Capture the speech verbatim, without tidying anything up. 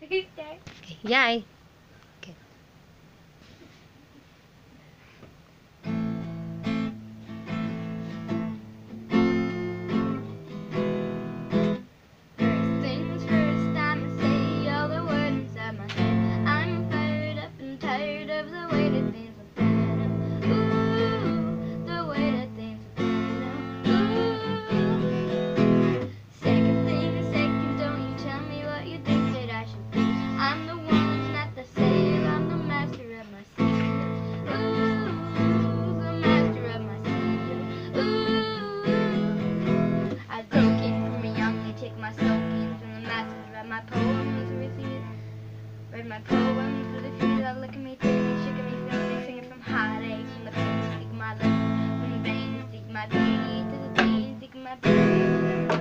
Okay, yay. Okay. First things first, I'ma say all the words inside my head. I'm fired up and tired of the way that things are panning out. Ooh, the way that things are panning out. Ooh. Second thing, second, don't you tell me what you think that I should be. I'm the one at the sail, I'm the master of my sea. Ooh, the master of my sea. Ooh, I broke in from a young age, take my soakings from the masses, read my poems, receive, read my poems for the few that look at me, taking me, shaking me, feeling me, singing from heartache, from the pain, seek my lessons, from the veins, seek my beauty to the pain, seek my beauty.